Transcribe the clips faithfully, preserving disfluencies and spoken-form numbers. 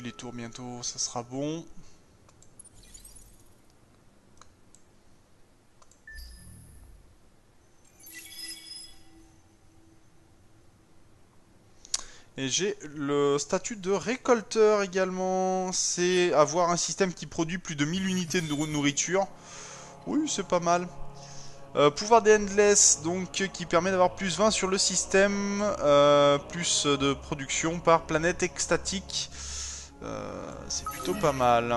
les tours bientôt, ça sera bon. Et j'ai le statut de récolteur également. C'est avoir un système qui produit plus de mille unités de nourriture. Oui, c'est pas mal. Euh, pouvoir des Endless, donc qui permet d'avoir plus vingt sur le système, euh, plus de production par planète extatique. Euh, c'est plutôt pas mal.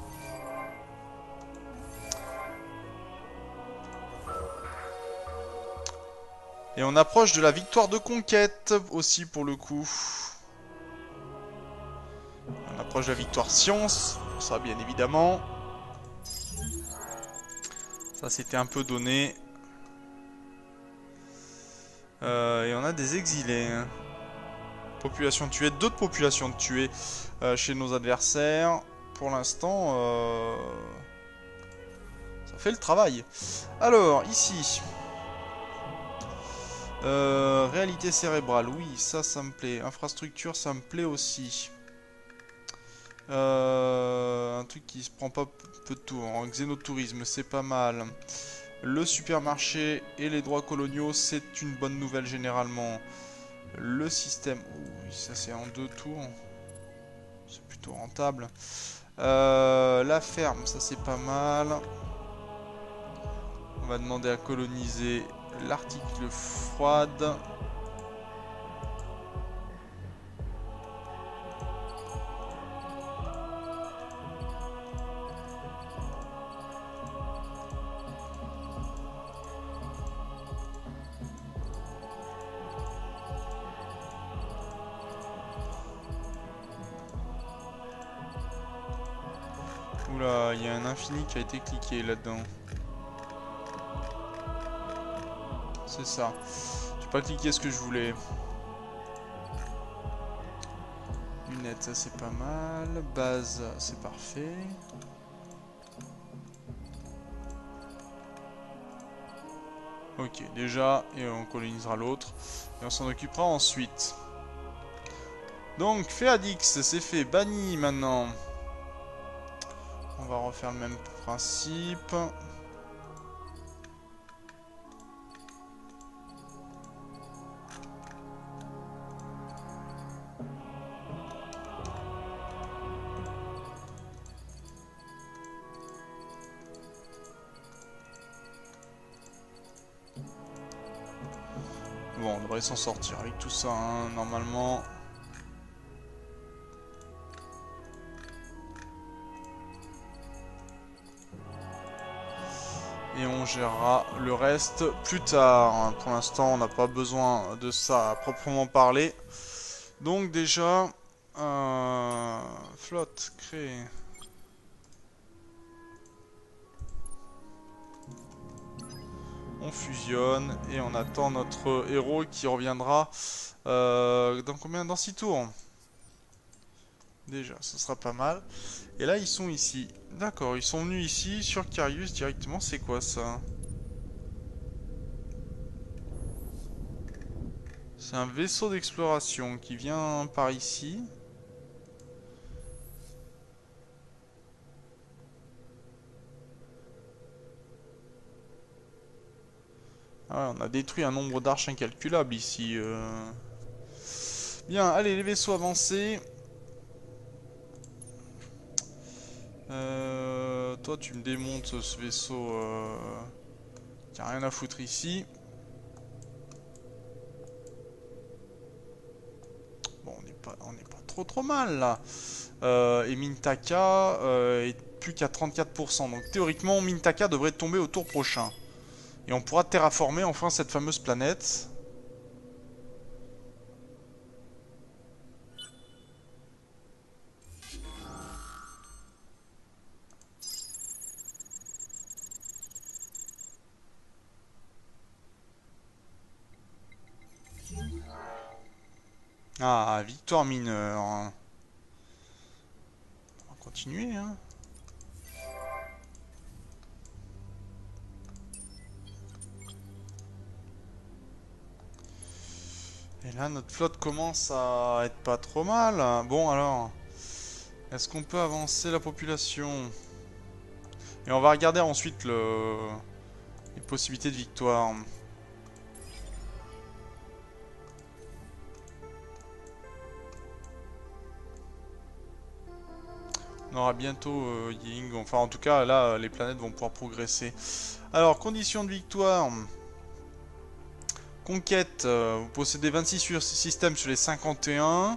Et on approche de la victoire de conquête aussi pour le coup. On approche de la victoire science, ça bien évidemment. Ça c'était un peu donné. Euh, et on a des exilés. Population tuée, d'autres populations tuées euh, chez nos adversaires. Pour l'instant, euh, ça fait le travail. Alors, ici. Euh, réalité cérébrale, oui, ça, ça me plaît. Infrastructure, ça me plaît aussi. Euh, un truc qui se prend pas peu de tours. En xénotourisme, c'est pas mal. Le supermarché et les droits coloniaux, c'est une bonne nouvelle généralement. Le système... Oh, oui, ça c'est en deux tours. C'est plutôt rentable. Euh, la ferme, ça c'est pas mal. On va demander à coloniser l'Arctique froide. Oula, il y a un infini qui a été cliqué là-dedans. C'est ça. J'ai pas cliqué ce que je voulais. Lunettes, ça c'est pas mal. Base, c'est parfait. Ok, déjà, et on colonisera l'autre. Et on s'en occupera ensuite. Donc, Féadix, c'est fait. Banni maintenant. On va refaire le même principe. Bon, on devrait s'en sortir avec tout ça, hein, normalement. Et on gérera le reste plus tard. Pour l'instant, on n'a pas besoin de ça à proprement parler. Donc déjà, euh, flotte créée. On fusionne et on attend notre héros qui reviendra euh, dans combien? Dans six tours. Déjà, ce sera pas mal. Et là, ils sont ici. D'accord, ils sont venus ici sur Carius directement. C'est quoi ça? C'est un vaisseau d'exploration qui vient par ici. Ah ouais, on a détruit un nombre d'arches incalculable ici. Euh... Bien, allez, les vaisseaux avancés. Euh, toi, tu me démontes ce vaisseau euh, qui a rien à foutre ici. Bon, on n'est pas, on n'est pas trop trop mal là. Euh, et Mintaka euh, est plus qu'à trente-quatre pour cent. Donc théoriquement, Mintaka devrait tomber au tour prochain. Et on pourra terraformer enfin cette fameuse planète. Ah, victoire mineure. On va continuer, hein. Et là, notre flotte commence à être pas trop mal. Bon, alors... Est-ce qu'on peut avancer la population? Et on va regarder ensuite le... les possibilités de victoire. On aura bientôt euh, Ying. Enfin, en tout cas, là, les planètes vont pouvoir progresser. Alors, conditions de victoire. Conquête. Euh, vous possédez vingt-six systèmes sur les cinquante et un.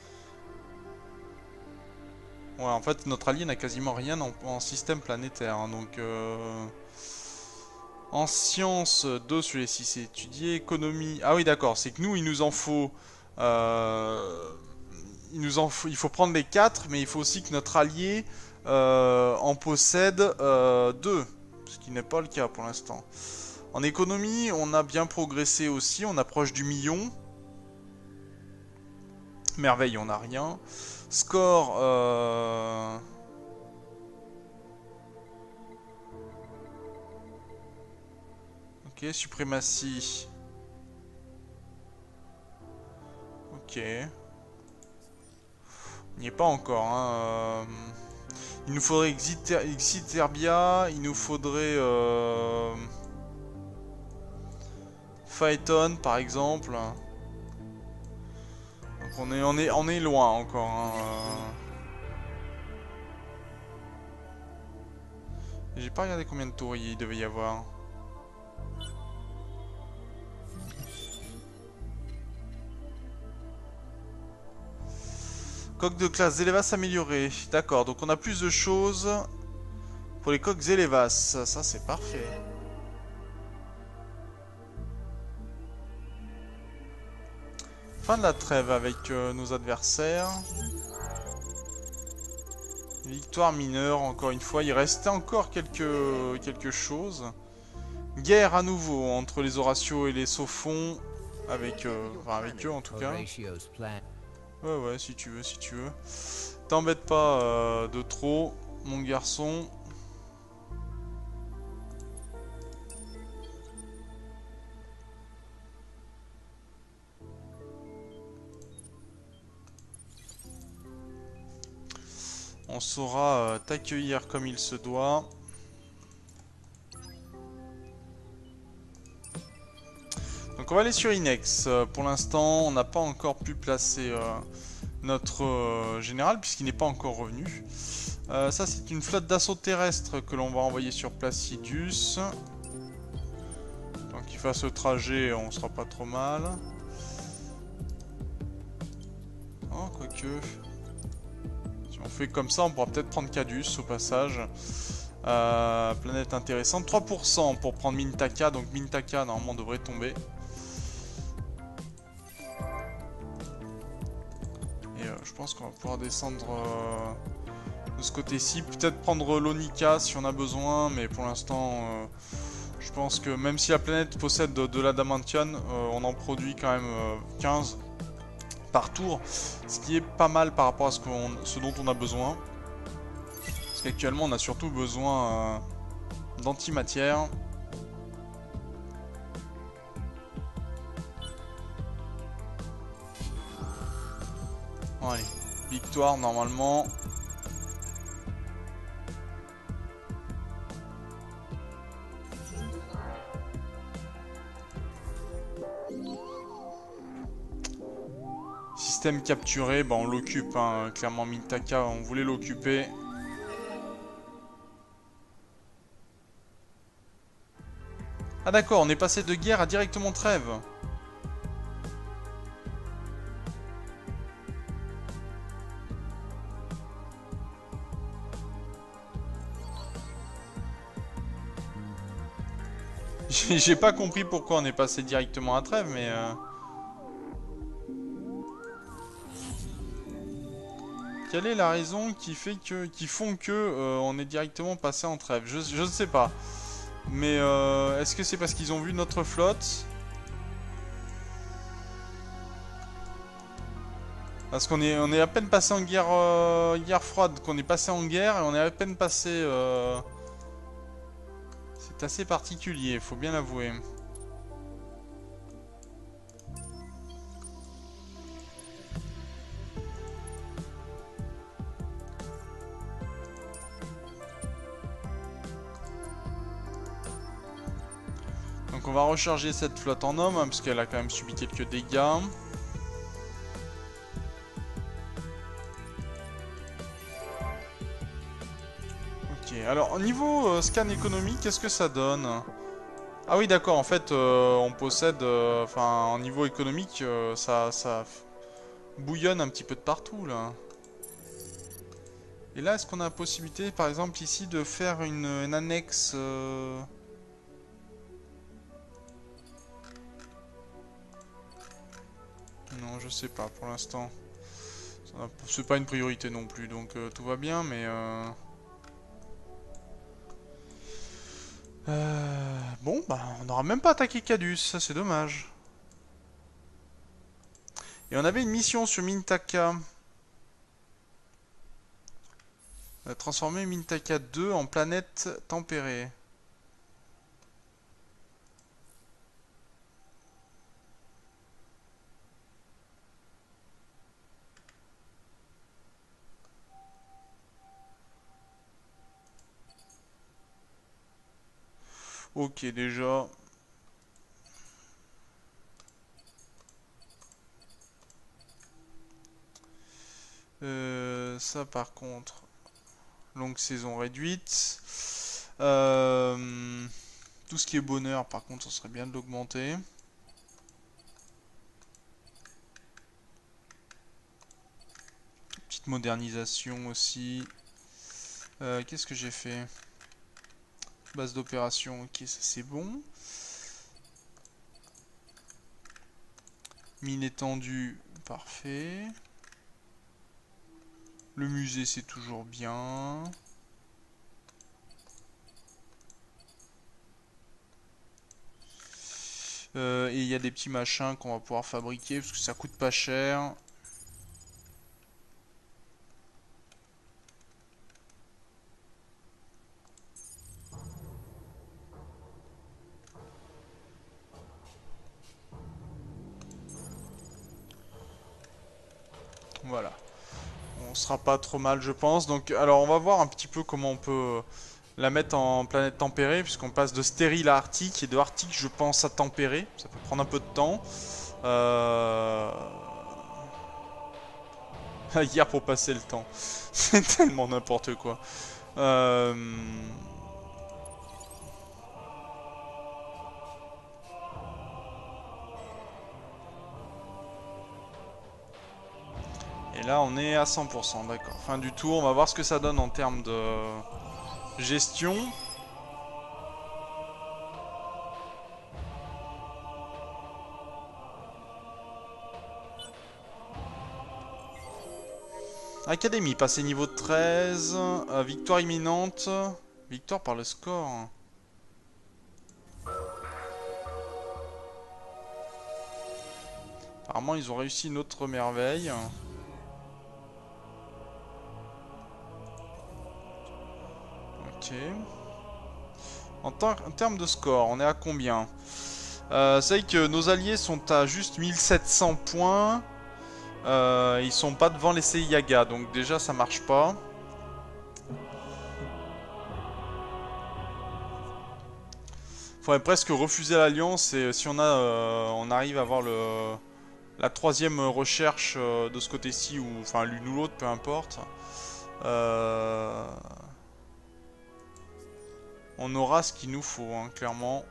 Ouais, en fait, notre allié n'a quasiment rien en, en système planétaire. Hein, donc, euh... en sciences, deux sur les six étudiés. Économie. Ah oui, d'accord. C'est que nous, il nous en faut... Euh... Il, nous en faut... il faut prendre les quatre, mais il faut aussi que notre allié euh, en possède euh, deux. Ce qui n'est pas le cas pour l'instant. En économie, on a bien progressé aussi. On approche du million. Merveille, on n'a rien. Score... Euh... Ok, suprématie. Ok. Il n'y est pas encore. Hein. Euh... Il nous faudrait Exiter Exiterbia. Il nous faudrait... Euh... Phaeton, par exemple. Donc on est, on est, on est loin encore. Hein. J'ai pas regardé combien de tours il devait y avoir. Coque de classe Zélevas améliorée. D'accord, donc on a plus de choses pour les coques Zélevas. Ça, c'est parfait. Fin de la trêve avec euh, nos adversaires. Victoire mineure, encore une fois. Il restait encore quelque, quelque chose. Guerre à nouveau entre les Horatios et les Sophons. Avec, euh, enfin avec eux en tout cas. Ouais, ouais, si tu veux, si tu veux. T'embête pas euh, de trop, mon garçon. On saura euh, t'accueillir comme il se doit. Donc on va aller sur Inex. Euh, pour l'instant, on n'a pas encore pu placer euh, notre euh, général puisqu'il n'est pas encore revenu. Euh, ça, c'est une flotte d'assaut terrestre que l'on va envoyer sur Placidus. Tant qu'il fasse le trajet, on sera pas trop mal. Oh, quoique... Si on fait comme ça, on pourra peut-être prendre Cadus au passage. Euh, planète intéressante. trois pour cent pour prendre Mintaka. Donc Mintaka, normalement, devrait tomber. Et euh, je pense qu'on va pouvoir descendre euh, de ce côté-ci. Peut-être prendre l'Onika si on a besoin. Mais pour l'instant, euh, je pense que même si la planète possède de, de l'adamantium, euh, on en produit quand même euh, quinze par tour. Ce qui est pas mal par rapport à ce, qu'on, ce dont on a besoin. Parce qu'actuellement, on a surtout besoin euh, d'antimatière. Bon, allez, victoire normalement. Système capturé, bah on l'occupe, hein. Clairement Mintaka, on voulait l'occuper. Ah d'accord, on est passé de guerre à directement trêve. J'ai pas compris pourquoi on est passé directement à trêve, mais... Euh... Quelle est la raison qui fait que, qui font que euh, on est directement passé en trêve? Je, je ne sais pas. Mais euh, est-ce que c'est parce qu'ils ont vu notre flotte? Parce qu'on est, on est à peine passé en guerre, euh, guerre froide, qu'on est passé en guerre, et on est à peine passé... Euh... C'est assez particulier, faut bien l'avouer. on va recharger cette flotte en homme, hein, parce qu'elle a quand même subi quelques dégâts. Ok, alors au niveau euh, scan économique, qu'est-ce que ça donne? Ah oui, d'accord, en fait, euh, on possède... euh, Enfin, en niveau économique, euh, ça, ça bouillonne un petit peu de partout, là. Et là, est-ce qu'on a la possibilité, par exemple, ici, de faire une, une annexe... euh, Non, je sais pas, pour l'instant. C'est pas une priorité non plus, donc euh, tout va bien, mais... Euh... Euh, bon, bah, on n'aura même pas attaqué Cadus, ça c'est dommage. Et on avait une mission sur Mintaka. On a transformé Mintaka deux en planète tempérée. Ok, déjà. Euh, ça par contre, longue saison réduite. Euh, tout ce qui est bonheur, par contre, ça serait bien de l'augmenter. Petite modernisation aussi. Euh, Qu'est-ce que j'ai fait? Base d'opération, ok, ça c'est bon. Mine étendue, parfait. Le musée, c'est toujours bien. Euh, et il y a des petits machins qu'on va pouvoir fabriquer parce que ça coûte pas cher. Voilà. On sera pas trop mal, je pense. Donc, alors, on va voir un petit peu comment on peut la mettre en planète tempérée, puisqu'on passe de stérile à arctique, et de arctique, je pense, à tempéré. Ça peut prendre un peu de temps. Euh... Hier pour passer le temps. C'est tellement n'importe quoi. Euh... Et là, on est à cent pour cent, d'accord. Fin du tour, on va voir ce que ça donne en termes de gestion. Académie, passé niveau treize. Euh, victoire imminente. Victoire par le score. Apparemment, ils ont réussi une autre merveille. Ok. En, en termes de score, on est à combien? euh, C'est vrai que nos alliés sont à juste mille sept cents points. Euh, ils sont pas devant les Seiyaga, donc déjà ça marche pas. Faudrait presque refuser l'alliance et si on a, euh, on arrive à avoir le la troisième recherche euh, de ce côté-ci ou enfin l'une ou l'autre, peu importe. Euh... On aura ce qu'il nous faut, hein, clairement.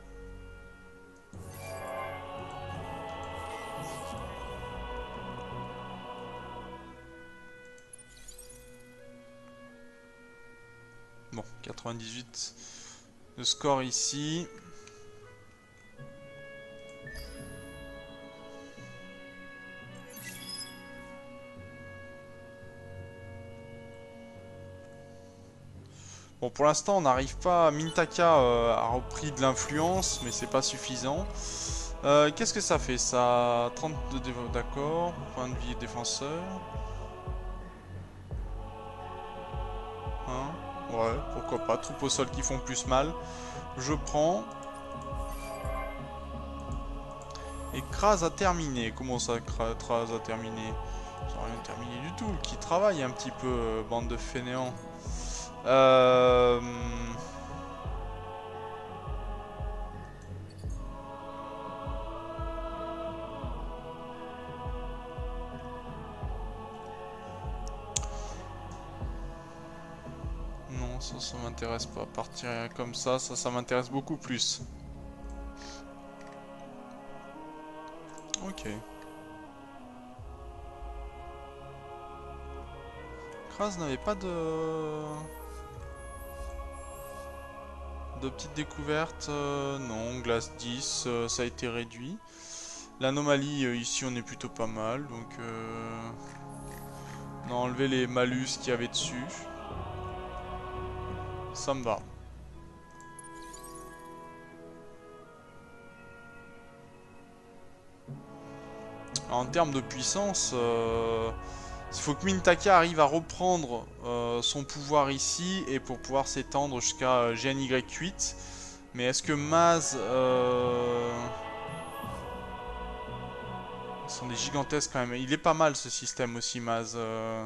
Bon, quatre-vingt-dix-huit de score ici. Bon, pour l'instant, on n'arrive pas. Mintaka euh, a repris de l'influence, mais c'est pas suffisant. Euh, Qu'est-ce que ça fait ça? trente de défense, d'accord. Point de vie défenseur. Hein? Ouais, pourquoi pas. Troupes au sol qui font plus mal. Je prends. Écrase à terminer. Comment ça, écrase à terminer? Ça n'a rien terminé du tout. Qui travaille un petit peu, euh, bande de fainéants. Euh... ça, ça m'intéresse pas. Partir comme ça, ça, ça m'intéresse beaucoup plus. Ok. Kraz n'avait pas de... de petites découvertes. Euh, non, glace dix, euh, ça a été réduit. L'anomalie, euh, ici, on est plutôt pas mal. Donc, euh... on a enlevé les malus qu'il y avait dessus. Ça me va. En termes de puissance, euh, il faut que Mintaka arrive à reprendre euh, son pouvoir ici et pour pouvoir s'étendre jusqu'à G N Y huit. Mais est-ce que Maz... Euh... Ils sont des gigantesques quand même. Il est pas mal ce système aussi, Maz. Euh...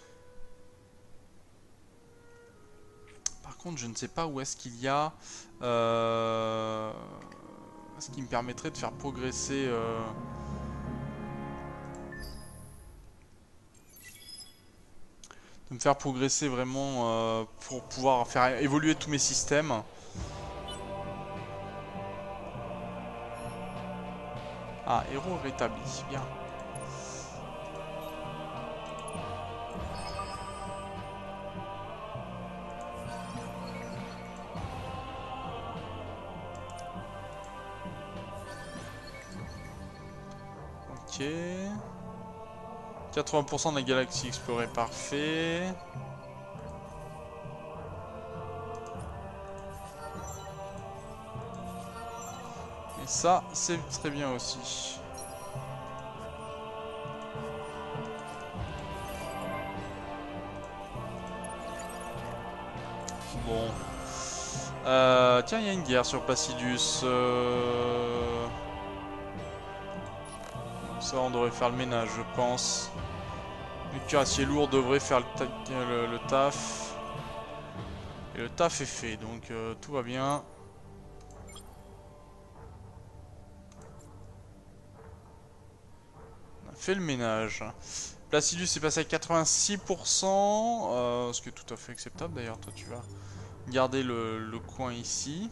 Par contre, je ne sais pas où est-ce qu'il y a... Euh... Ce qui me permettrait de faire progresser... Euh... de me faire progresser vraiment euh, pour pouvoir faire évoluer tous mes systèmes. Ah, héros rétabli, bien. Ok. quatre-vingts pour cent de la galaxie explorée, parfait. Et ça, c'est très bien aussi. Bon. Euh, tiens, il y a une guerre sur Placidus. Euh... Ça, on devrait faire le ménage, je pense. Le cuirassier lourd devrait faire le, ta le, le taf. Et le taf est fait, donc euh, tout va bien. On a fait le ménage. Placidus est passé à quatre-vingt-six pour cent, euh, ce qui est tout à fait acceptable d'ailleurs. Toi, tu vas garder le, le coin ici.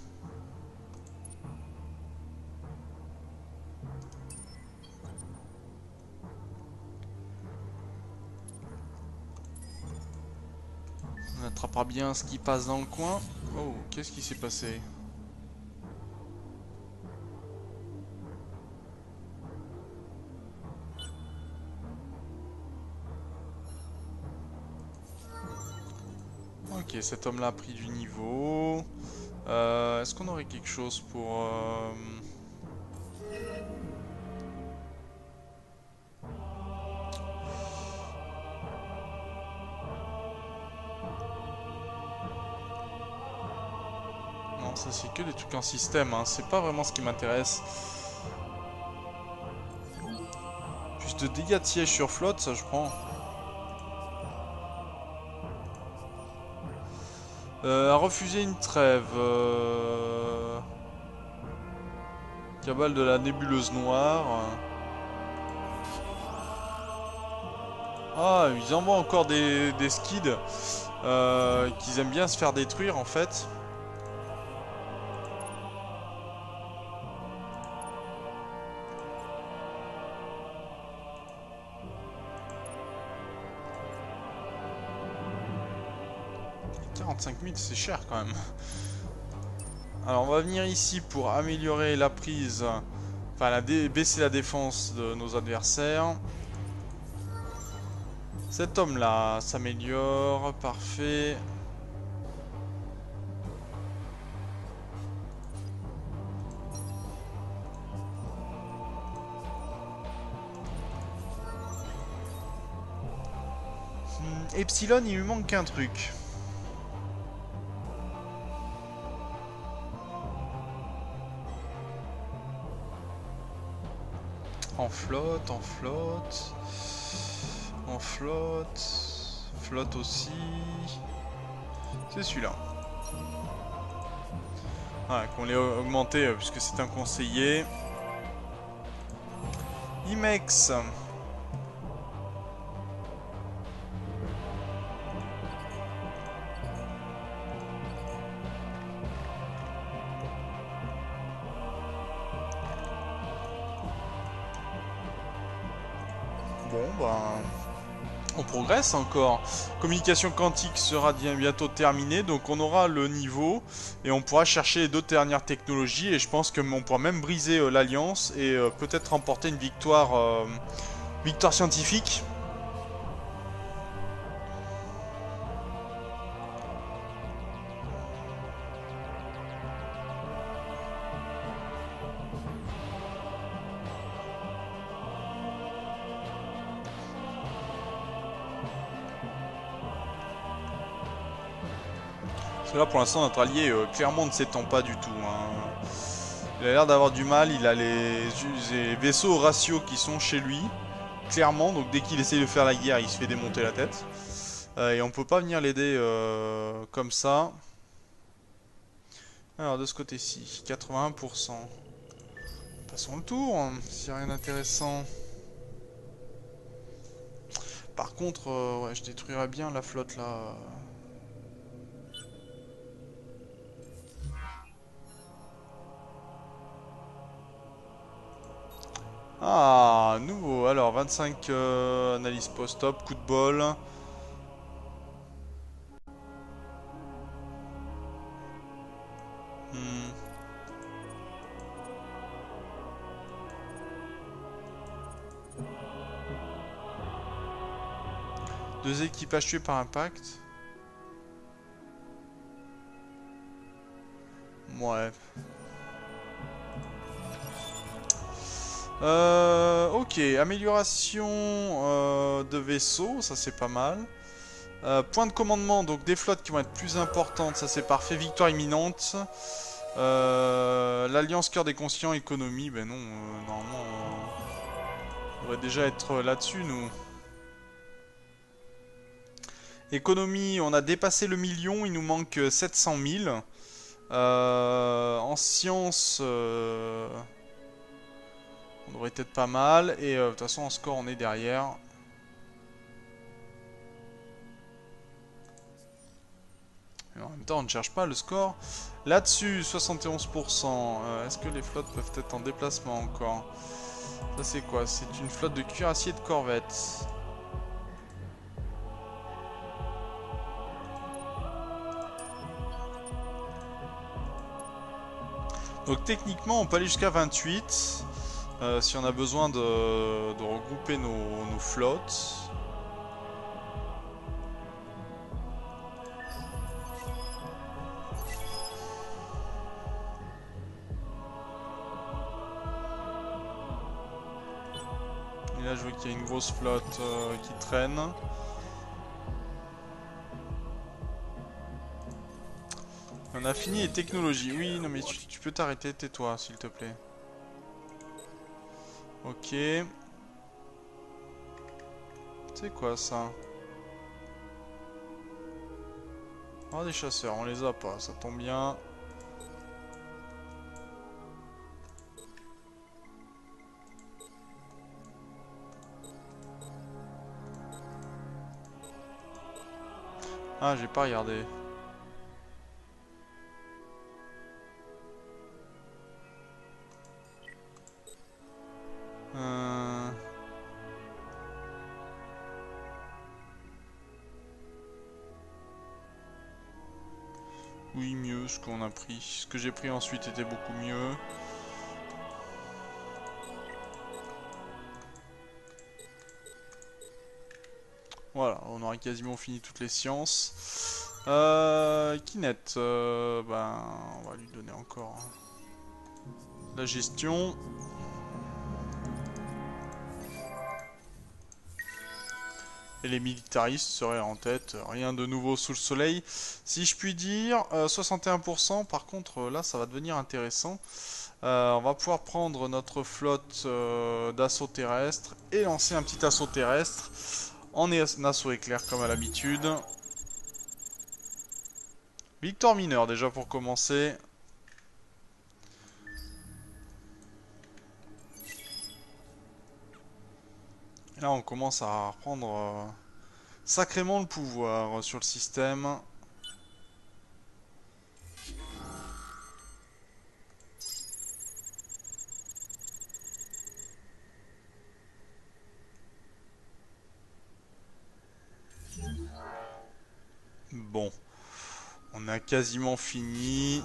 On attrapera bien ce qui passe dans le coin. Oh, qu'est-ce qui s'est passé? Ok, cet homme-là a pris du niveau. Euh, Est-ce qu'on aurait quelque chose pour... Euh... Non, ça c'est que des trucs en système, hein. C'est pas vraiment ce qui m'intéresse. Plus de dégâts de siège sur flotte, ça je prends. Euh, à refuser une trêve. Euh... Cabale de la nébuleuse noire. Ah, ils envoient encore des, des skids euh, qu'ils aiment bien se faire détruire en fait. quarante-cinq mille, c'est cher quand même. Alors on va venir ici pour améliorer la prise, enfin la baisser la défense de nos adversaires. Cet homme là s'améliore, parfait. Hmm, Epsilon, il lui manque un truc. En flotte, en flotte, en flotte, flotte aussi. C'est celui-là. Ah, qu'on l'ait augmenté euh, puisque c'est un conseiller. Imex. Bon, ben... on progresse encore. Communication quantique sera bientôt terminée, donc on aura le niveau et on pourra chercher les deux dernières technologies et je pense qu'on pourra même briser euh, l'alliance et euh, peut-être remporter une victoire, euh, victoire scientifique. Parce que là pour l'instant notre allié euh, clairement ne s'étend pas du tout. Hein. Il a l'air d'avoir du mal, il a les, les vaisseaux au ratio qui sont chez lui. Clairement, donc dès qu'il essaye de faire la guerre, il se fait démonter la tête. Euh, et on peut pas venir l'aider euh, comme ça. Alors de ce côté-ci, quatre-vingt-un pour cent. Passons le tour, hein, s'il n'y a rien d'intéressant. Par contre, euh, ouais, je détruirais bien la flotte là. Ah, nouveau. Alors, vingt-cinq euh, analyse post-op, coup de bol. Hmm. Deux équipages tués par impact. Ouais. Euh, ok, amélioration euh, de vaisseau, ça c'est pas mal. Euh, point de commandement, donc des flottes qui vont être plus importantes, ça c'est parfait. Victoire imminente. Euh, L'Alliance Cœur des Conscients, économie, ben non, euh, normalement on devrait déjà être là-dessus nous. Économie, on a dépassé le million, il nous manque sept cent mille. Euh, en sciences, euh, on devrait être pas mal. Et euh, de toute façon en score on est derrière. Mais en même temps on ne cherche pas le score. Là-dessus, soixante et onze pour cent. Euh, Est-ce que les flottes peuvent être en déplacement encore? Ça c'est quoi? C'est une flotte de cuirassiers de corvettes. Donc techniquement on peut aller jusqu'à vingt-huit. Euh, si on a besoin de, de regrouper nos, nos flottes. Et là je vois qu'il y a une grosse flotte euh, qui traîne. On a fini les technologies. Oui, non mais tu, tu peux t'arrêter, tais-toi s'il te plaît. Ok. C'est quoi ça? Oh, des chasseurs, on les a pas, ça tombe bien. Ah, j'ai pas regardé. Euh... Oui, mieux, ce qu'on a pris. Ce que j'ai pris ensuite était beaucoup mieux. Voilà, on aurait quasiment fini toutes les sciences. Euh... Kinect, euh, ben, on va lui donner encore la gestion. Et les militaristes seraient en tête, rien de nouveau sous le soleil. Si je puis dire, euh, soixante et un pour cent, par contre, là, ça va devenir intéressant. Euh, on va pouvoir prendre notre flotte euh, d'assaut terrestre et lancer un petit assaut terrestre en assaut éclair comme à l'habitude. Victoire mineure déjà pour commencer. Et là on commence à reprendre euh, sacrément le pouvoir sur le système. Bon, on a quasiment fini.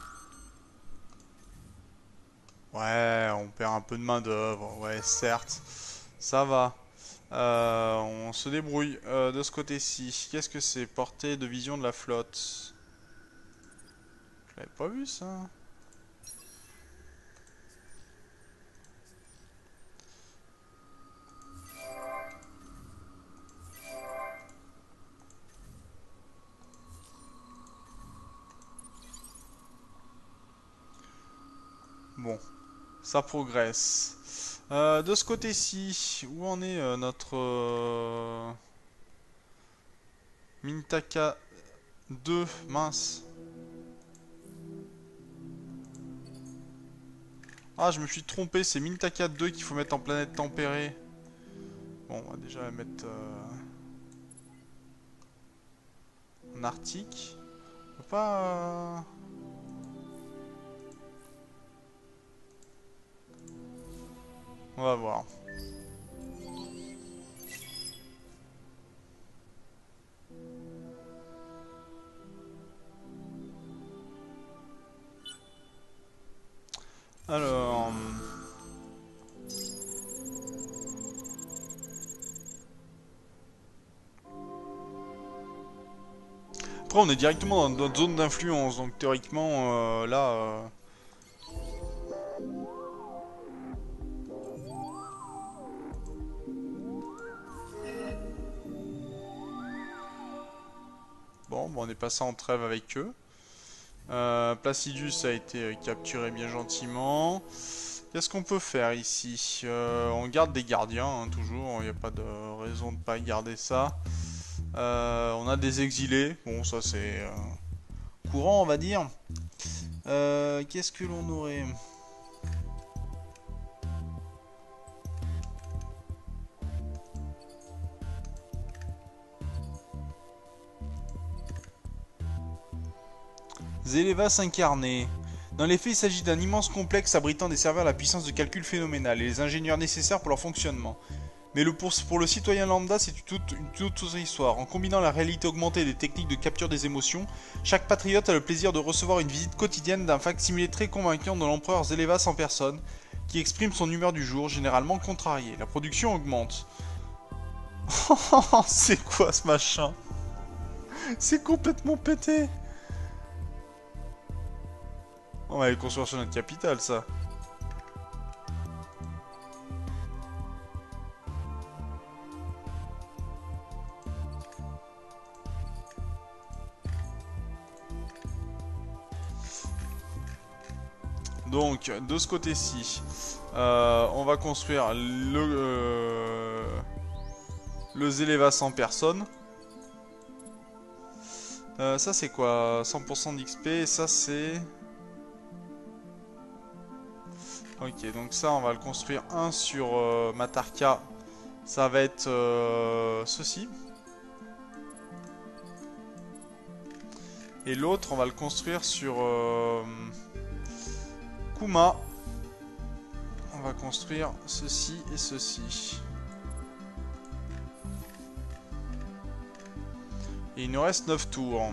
Ouais, on perd un peu de main d'œuvre, ouais, certes. Ça va. Euh, on se débrouille. Euh, de ce côté-ci, qu'est-ce que c'est? Portée de vision de la flotte. Je l'avais pas vu ça. Bon, ça progresse. Euh, de ce côté-ci, où en est euh, notre euh, Mintaka deux? Mince. Ah, je me suis trompé, c'est Mintaka deux qu'il faut mettre en planète tempérée. Bon, on va déjà la mettre euh, en Arctique. On peut pas... euh, On va voir. Alors... Après, on est directement dans notre zone d'influence, donc théoriquement, euh, là... euh, Bon, bon, on est passé en trêve avec eux. Euh, Placidus a été euh, capturé bien gentiment. Qu'est-ce qu'on peut faire ici? Euh, On garde des gardiens, hein, toujours. Il n'y a pas de raison de pas garder ça. Euh, on a des exilés. Bon, ça c'est euh, courant, on va dire. Euh, Qu'est-ce que l'on aurait? Zélevas incarné. Dans les faits, il s'agit d'un immense complexe abritant des serveurs à la puissance de calcul phénoménale et les ingénieurs nécessaires pour leur fonctionnement. Mais le pour, pour le citoyen lambda, c'est toute une toute autre histoire. En combinant la réalité augmentée et des techniques de capture des émotions, chaque patriote a le plaisir de recevoir une visite quotidienne d'un facsimilé très convaincant de l'empereur Zélevas en personne, qui exprime son humeur du jour, généralement contrariée. La production augmente. C'est quoi ce machin? C'est complètement pété. On va aller construire sur notre capitale, ça. Donc, de ce côté-ci, euh, on va construire le, euh, le Zélevas en personne. Euh, ça, c'est quoi? cent pour cent d'X P, ça, c'est... Ok, donc ça, on va le construire un sur euh, Matarka. Ça va être euh, ceci. Et l'autre, on va le construire sur euh, Kuma. On va construire ceci et ceci. Et il nous reste neuf tours.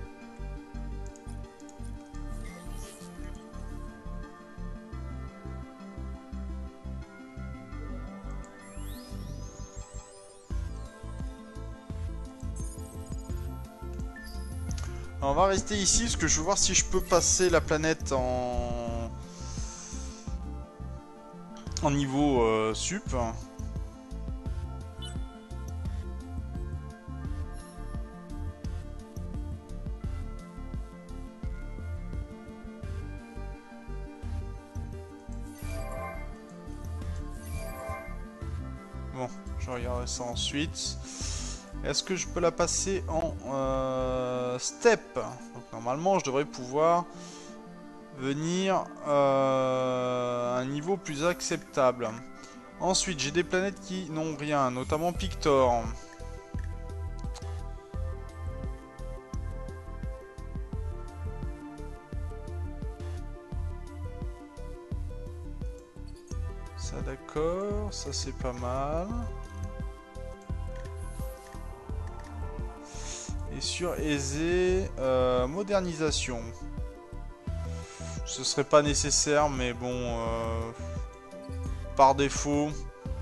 Alors, on va rester ici parce que je veux voir si je peux passer la planète en, en niveau euh, sup. Bon, je regarderai ça ensuite. Est-ce que je peux la passer en euh, step? Donc normalement, je devrais pouvoir venir euh, à un niveau plus acceptable. Ensuite, j'ai des planètes qui n'ont rien, notamment Pictor. Ça d'accord, ça c'est pas mal. Et sur aisé, euh, modernisation. Ce serait pas nécessaire, mais bon, euh, par défaut.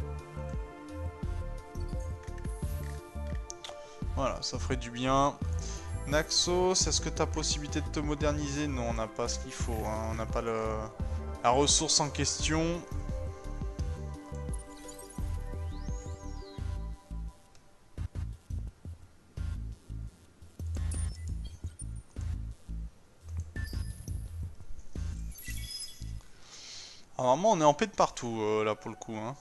Voilà, ça ferait du bien. Naxos, est-ce que tu as possibilité de te moderniser? Non, on n'a pas ce qu'il faut. Hein. On n'a pas le... la ressource en question. Alors, normalement, on est en paix de partout, euh, là, pour le coup. Hein.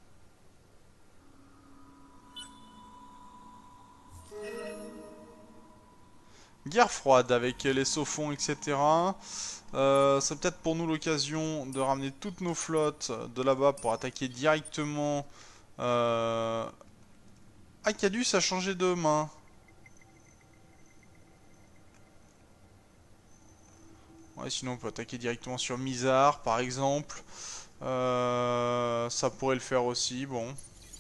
Guerre froide avec les Sophons, et cetera. Euh, c'est peut-être pour nous l'occasion de ramener toutes nos flottes de là-bas pour attaquer directement... Euh... Ah, Cadus a changé de main. Ouais, sinon on peut attaquer directement sur Mizar, par exemple. Euh... Ça pourrait le faire aussi, bon.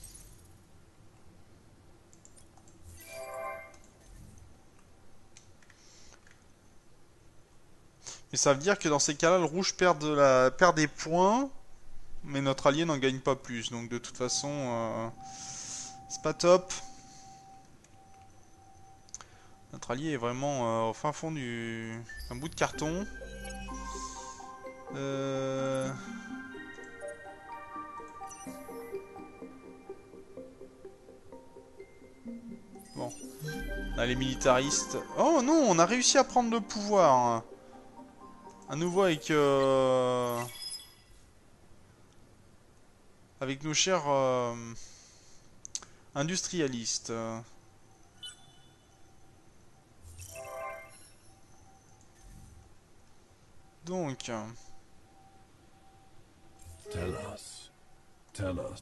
Et ça veut dire que dans ces cas-là, le rouge perd, de la... perd des points, mais notre allié n'en gagne pas plus. Donc de toute façon, euh... c'est pas top. Notre allié est vraiment euh, au fin fond du... un bout de carton. Euh... Bon. On a les militaristes. Oh non, on a réussi à prendre le pouvoir. Hein. À nouveau avec... Euh... avec nos chers... Euh... industrialistes. Donc... Tell us. Tell us.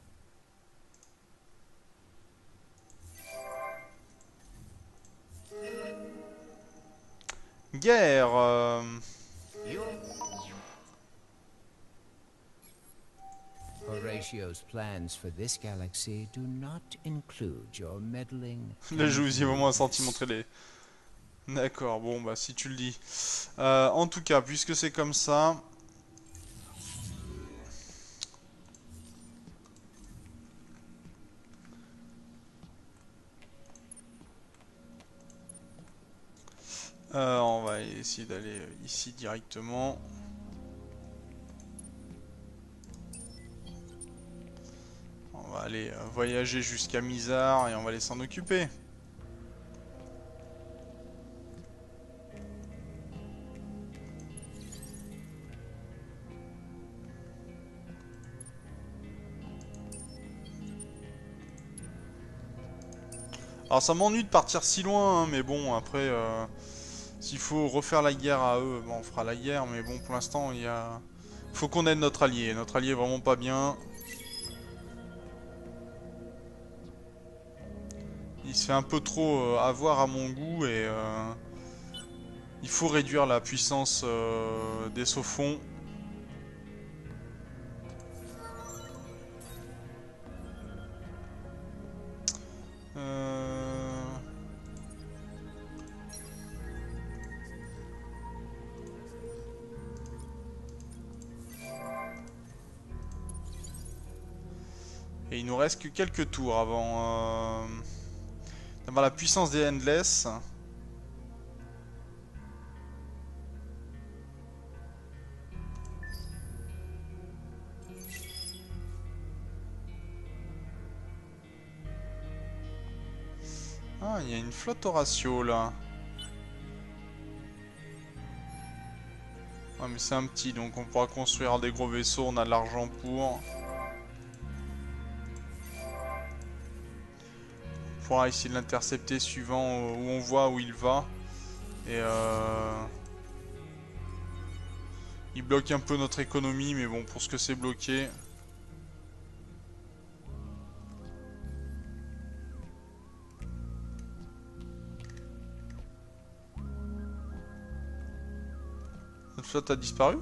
Guerre. Euh... Horatio's plans for this galaxy do not include your meddling. Là, je vous ai vraiment senti montrer les... D'accord, bon, bah, si tu le dis. Euh, en tout cas, puisque c'est comme ça... Euh, on va essayer d'aller ici directement. On va aller voyager jusqu'à Mizar et on va aller s'en occuper. Alors ça m'ennuie de partir si loin, hein, mais bon, après, euh, s'il faut refaire la guerre à eux, bon, on fera la guerre, mais bon, pour l'instant, il y a... faut qu'on aide notre allié. Notre allié est vraiment pas bien. Il se fait un peu trop euh, avoir à mon goût et... Euh, il faut réduire la puissance euh, des Sophons. Euh... Et il nous reste que quelques tours avant euh, d'avoir la puissance des Endless. Ah, il y a une flotte Horatio là. Ouais, mais c'est un petit, donc on pourra construire des gros vaisseaux, on a de l'argent pour. On pourra essayer de l'intercepter suivant où on voit où il va. Et euh... il bloque un peu notre économie, mais bon, pour ce que c'est bloqué. Notre flotte a disparu?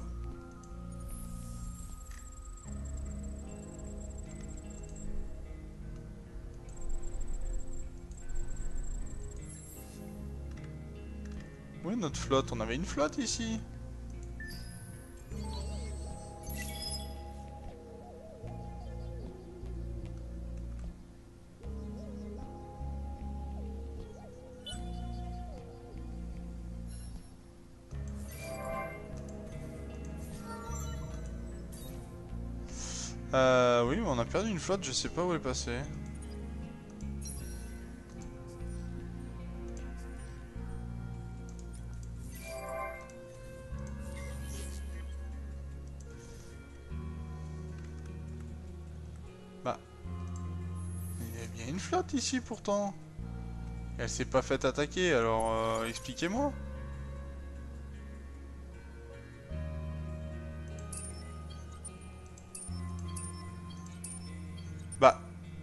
Oui, notre flotte. On avait une flotte ici. Euh, oui, mais on a perdu une flotte, je sais pas où elle est passée. Bah, il y a bien une flotte ici pourtant. Elle s'est pas faite attaquer, alors euh, expliquez-moi. Bah,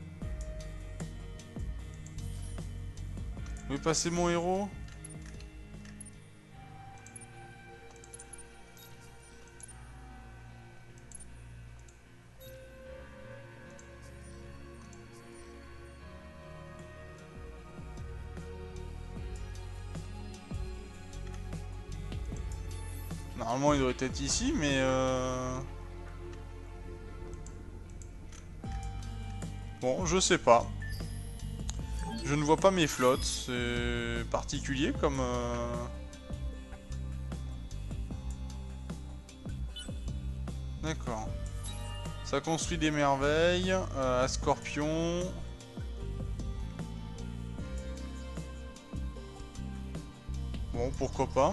où est passé mon héros? Normalement, il devrait être ici, mais euh... bon, je sais pas. Je ne vois pas mes flottes, c'est particulier comme... Euh... D'accord. Ça construit des merveilles, euh, à Scorpion. Bon, pourquoi pas.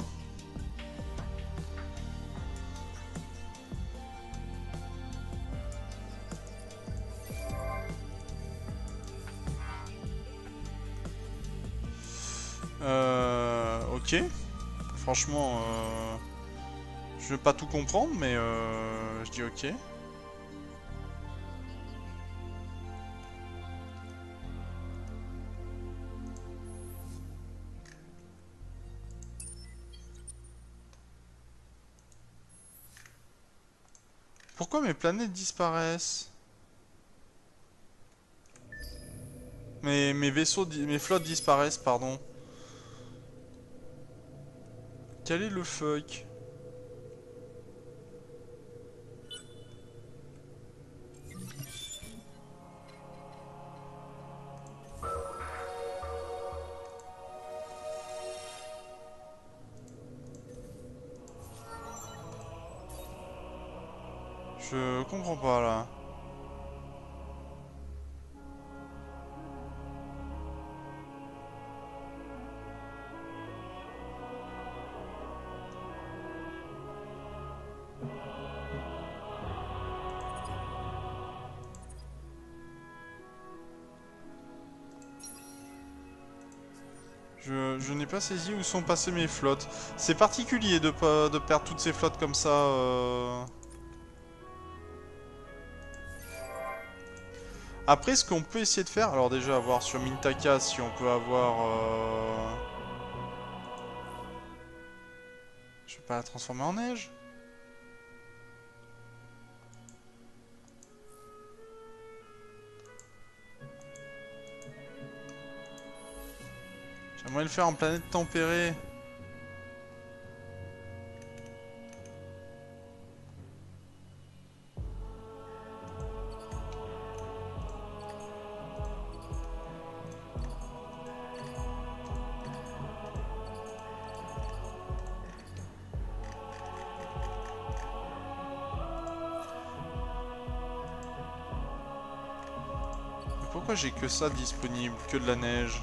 Euh... Ok. Franchement, euh... je vais pas tout comprendre, mais euh... je dis ok. Pourquoi mes planètes disparaissent? Mes, mes vaisseaux, di- mes flottes disparaissent, pardon. Quel est le fuck? Je comprends pas là. Je, je n'ai pas saisi où sont passées mes flottes. C'est particulier de, pas, de perdre toutes ces flottes comme ça. Euh... Après, ce qu'on peut essayer de faire... Alors déjà, voir sur Mintaka si on peut avoir... Euh... Je vais pas la transformer en neige. J'aimerais le faire en planète tempérée. Mais pourquoi j'ai que ça disponible? Que de la neige?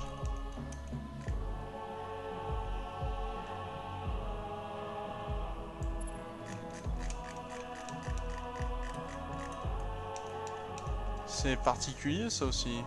C'est particulier ça aussi.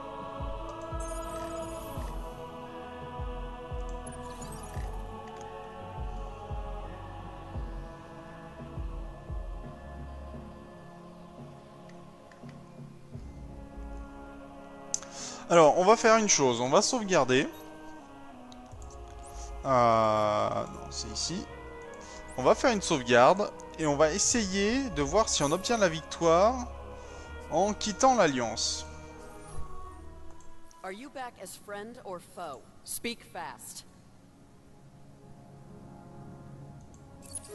Alors, on va faire une chose. On va sauvegarder. Euh... Non, c'est ici. On va faire une sauvegarde. Et on va essayer de voir si on obtient la victoire en quittant l'Alliance. Are you back as friend or foe? Speak fast.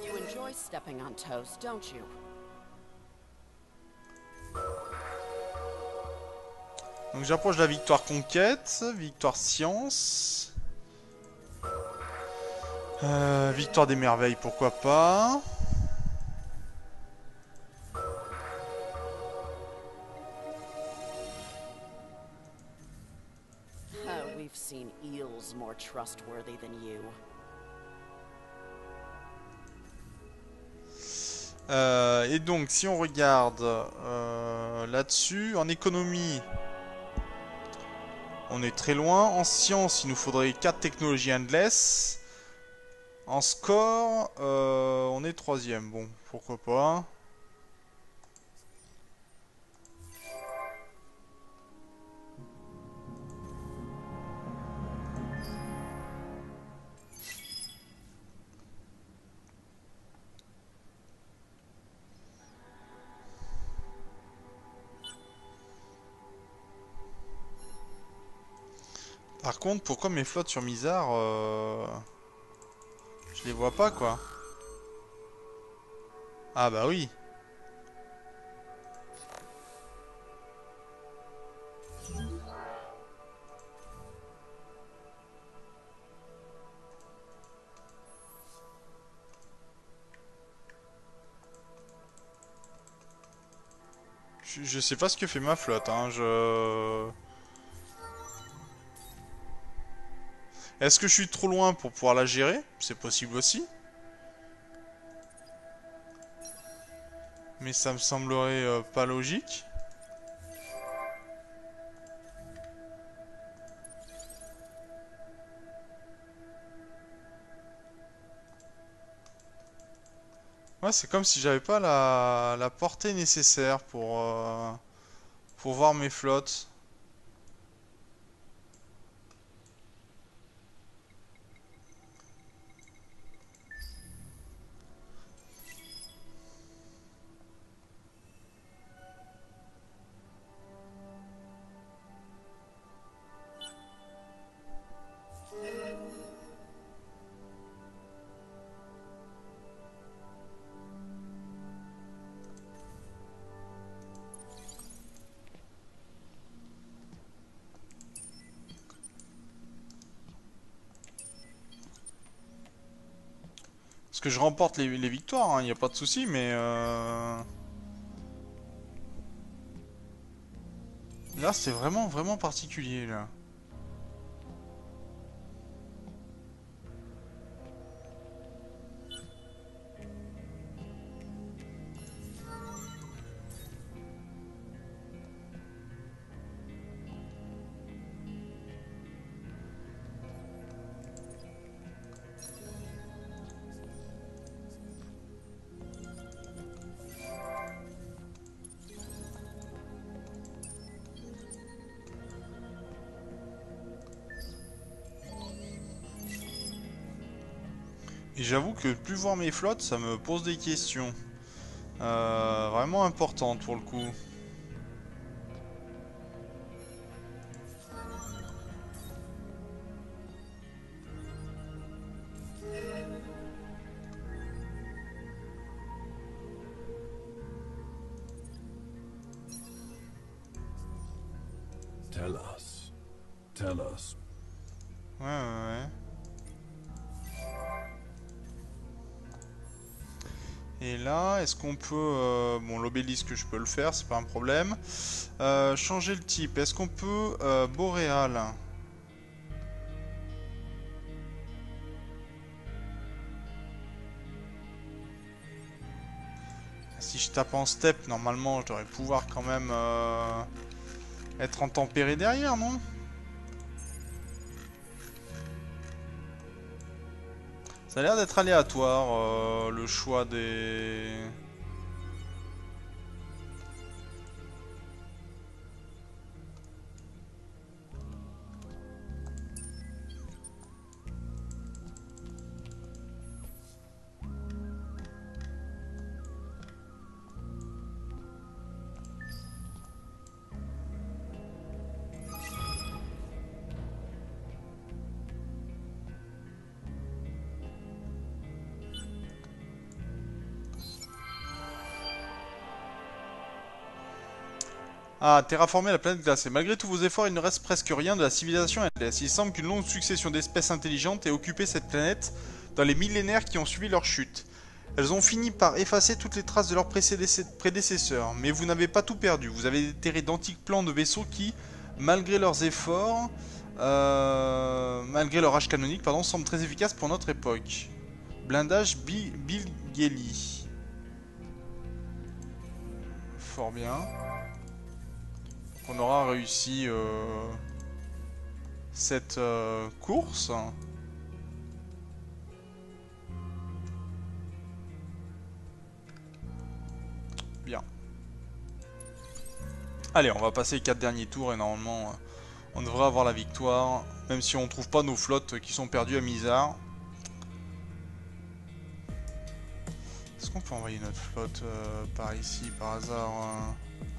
You enjoy stepping on toes, don't you? Donc j'approche de la victoire conquête, victoire science. Euh, victoire des merveilles, pourquoi pas. Uh, we've seen eels more trustworthy than you. Euh, et donc, si on regarde euh, là-dessus, en économie, on est très loin. En science, il nous faudrait quatre technologies endless. En score, euh, on est troisième. Bon, pourquoi pas. Par contre, pourquoi mes flottes sur Mizar, euh... je les vois pas, quoi. Ah bah oui. Je, je sais pas ce que fait ma flotte, hein, je... Est-ce que je suis trop loin pour pouvoir la gérer? C'est possible aussi. Mais ça me semblerait euh, pas logique. Ouais, c'est comme si j'avais pas la, la portée nécessaire pour, euh, pour voir mes flottes. Parce que je remporte les, les victoires, il n'y a pas de souci, mais... Euh... Là, c'est vraiment, vraiment particulier, là. Et j'avoue que plus voir mes flottes, ça me pose des questions. Euh, vraiment importantes, pour le coup. Tell us. Tell us. Ouais, ouais, ouais. Et là, est-ce qu'on peut... euh, bon, l'obélisque, je peux le faire, c'est pas un problème. Euh, changer le type. Est-ce qu'on peut... Euh, boréal. Si je tape en steppe, normalement, je devrais pouvoir quand même... Euh, être en tempéré derrière, non? Ça a l'air d'être aléatoire, euh, le choix des... Ah, terraformer la planète glacée. Malgré tous vos efforts, il ne reste presque rien de la civilisation Endless. Il semble qu'une longue succession d'espèces intelligentes ait occupé cette planète dans les millénaires qui ont suivi leur chute. Elles ont fini par effacer toutes les traces de leurs prédécesseurs. Mais vous n'avez pas tout perdu. Vous avez déterré d'antiques plans de vaisseaux qui, malgré leurs efforts, euh, malgré leur âge canonique, pardon, semblent très efficaces pour notre époque. Blindage Bi Bilgeli. Fort bien. On aura réussi euh, cette euh, course. Bien. Allez, on va passer les quatre derniers tours et normalement euh, on devrait avoir la victoire. Même si on ne trouve pas nos flottes qui sont perdues à Mizar. Est-ce qu'on peut envoyer notre flotte euh, par ici, par hasard euh...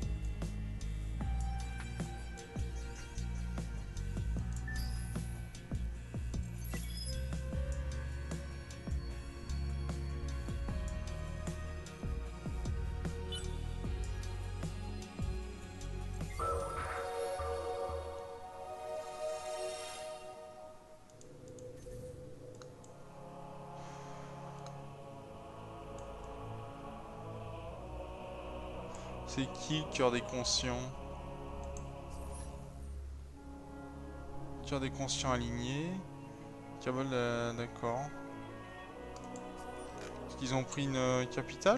C'est qui le cœur des conscients? Cœur des conscients alignés. Cabal, euh, d'accord. Est-ce qu'ils ont pris une euh, capitale?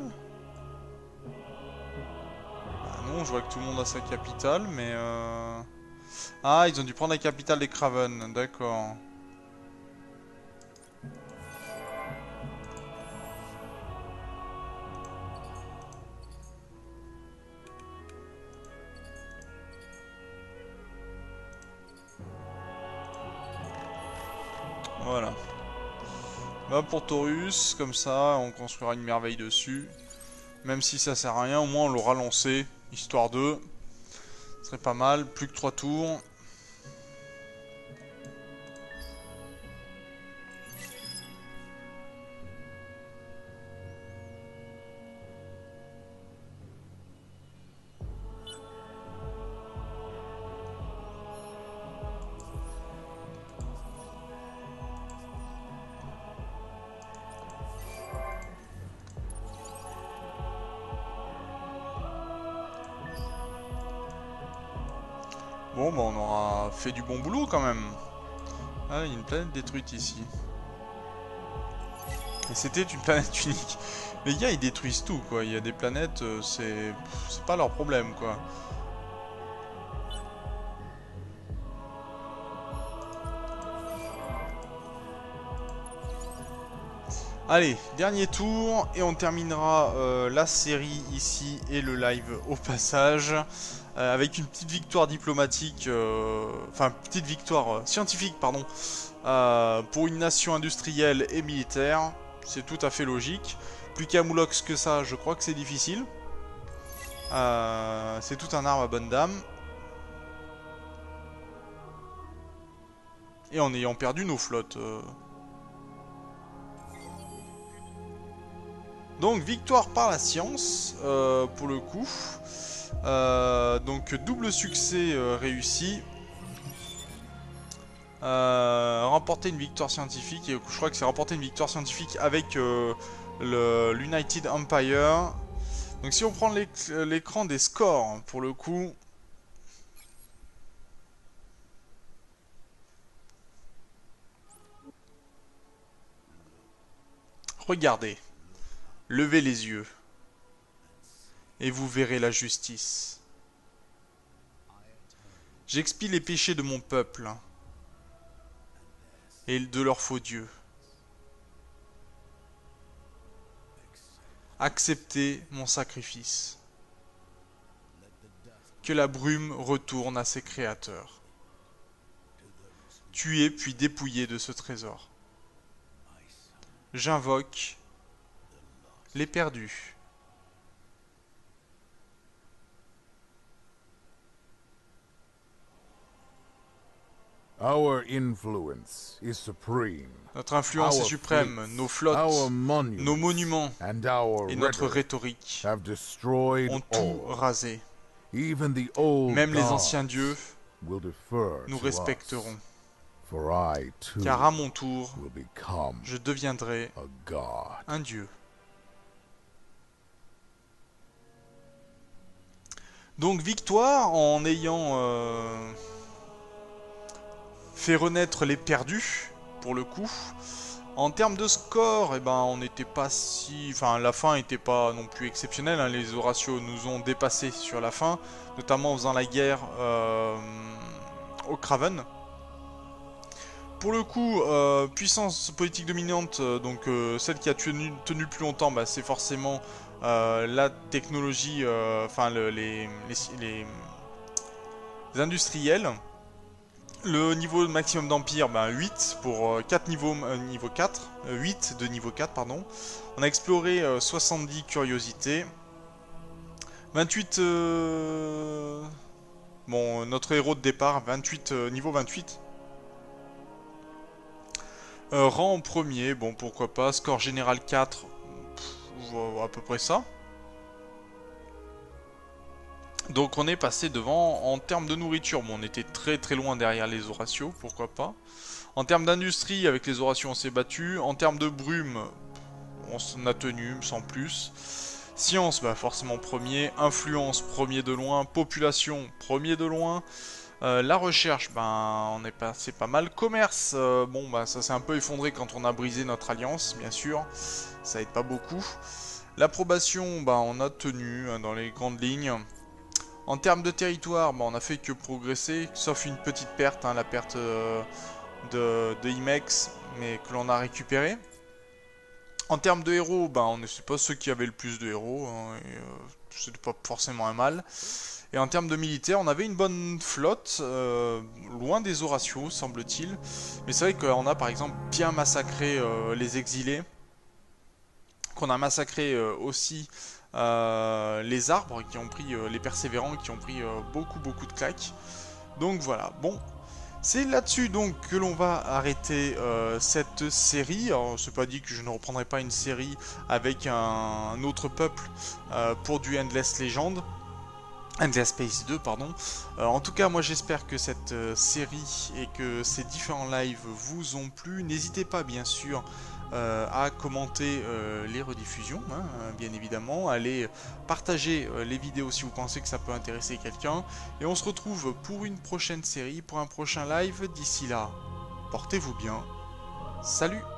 Ah non, je vois que tout le monde a sa capitale, mais... Euh... Ah, ils ont dû prendre la capitale des Craven, d'accord. Voilà. Bah pour Taurus, comme ça, on construira une merveille dessus. Même si ça sert à rien, au moins on l'aura lancé, histoire de... Ce serait pas mal, plus que trois tours. Bon, bah on aura fait du bon boulot quand même. Ah, il y a une planète détruite ici. Et c'était une planète unique. Les gars, ils détruisent tout, quoi. Il y a des planètes, euh, c'est... c'est pas leur problème, quoi. Allez, dernier tour, et on terminera euh, la série ici et le live au passage. Euh, avec une petite victoire diplomatique, euh, enfin petite victoire euh, scientifique, pardon, euh, pour une nation industrielle et militaire. C'est tout à fait logique. Plus qu'à Moulox que ça, je crois que c'est difficile. Euh, c'est tout un arbre à bonne dame. Et en ayant perdu nos flottes. Euh... Donc victoire par la science, euh, pour le coup. Euh, donc double succès euh, réussi. Euh, remporter une victoire scientifique, et je crois que c'est remporter une victoire scientifique avec euh, l'United Empire. Donc si on prend l'écran des scores, pour le coup... Regardez, levez les yeux, et vous verrez la justice. J'expie les péchés de mon peuple, et de leurs faux dieux. Acceptez mon sacrifice. Que la brume retourne à ses créateurs. Tuez puis dépouillez de ce trésor. J'invoque les perdus. Our influence is supreme. Notre influence est Our suprême, fleets, nos flottes, our monuments, nos monuments and our et notre rhetoric rhétorique have destroyed ont tout all. rasé. Even the old Même les gods anciens dieux will defer nous to respecteront. us, for I too Car à mon tour, will become je deviendrai a god. un dieu. Donc victoire en ayant euh, fait renaître les perdus, pour le coup. En termes de score, eh ben, on n'était pas si... Enfin, la fin n'était pas non plus exceptionnelle. Hein. Les Horatios nous ont dépassés sur la fin, notamment en faisant la guerre euh, au Craven. Pour le coup, euh, puissance politique dominante, euh, donc euh, celle qui a tenu, tenu plus longtemps, bah, c'est forcément euh, la technologie, euh, enfin le, les, les, les, les industriels. Le niveau maximum d'empire, ben huit pour euh, quatre niveaux, euh, niveau quatre, euh, huit de niveau quatre, pardon. On a exploré euh, soixante-dix curiosités. vingt-huit... Euh... Bon, notre héros de départ, vingt-huit, euh, niveau vingt-huit. Euh, rang en premier, bon pourquoi pas. Score général quatre, pff, à peu près ça. Donc on est passé devant en termes de nourriture. Bon, on était très très loin derrière les Horatios, pourquoi pas. En termes d'industrie, avec les Horatios on s'est battu. En termes de brume, on s'en a tenu sans plus. Science, bah forcément premier. Influence, premier de loin. Population, premier de loin. Euh, la recherche, ben on est passé pas mal. Commerce, euh, bon bah ça s'est un peu effondré quand on a brisé notre alliance, bien sûr. Ça aide pas beaucoup. L'approbation, bah on a tenu hein, dans les grandes lignes. En termes de territoire, bah, on a fait que progresser, sauf une petite perte, hein, la perte euh, de, de Imex, mais que l'on a récupéré. En termes de héros, bah, on n'est pas ceux qui avaient le plus de héros, hein, et euh, c'était pas forcément un mal. Et en termes de militaires, on avait une bonne flotte, euh, loin des Horatios, semble-t-il. Mais c'est vrai qu'on a par exemple bien massacré euh, les exilés, qu'on a massacré euh, aussi euh, les arbres qui ont pris, euh, les persévérants qui ont pris euh, beaucoup beaucoup de claques. Donc voilà, bon, c'est là-dessus donc que l'on va arrêter euh, cette série. Alors c'est pas dit que je ne reprendrai pas une série avec un, un autre peuple euh, pour du Endless Legend. Endless Space deux, pardon. Euh, en tout cas, moi j'espère que cette euh, série et que ces différents lives vous ont plu. N'hésitez pas, bien sûr, euh, à commenter euh, les rediffusions, hein, bien évidemment. Allez partager euh, les vidéos si vous pensez que ça peut intéresser quelqu'un. Et on se retrouve pour une prochaine série, pour un prochain live. D'ici là, portez-vous bien. Salut!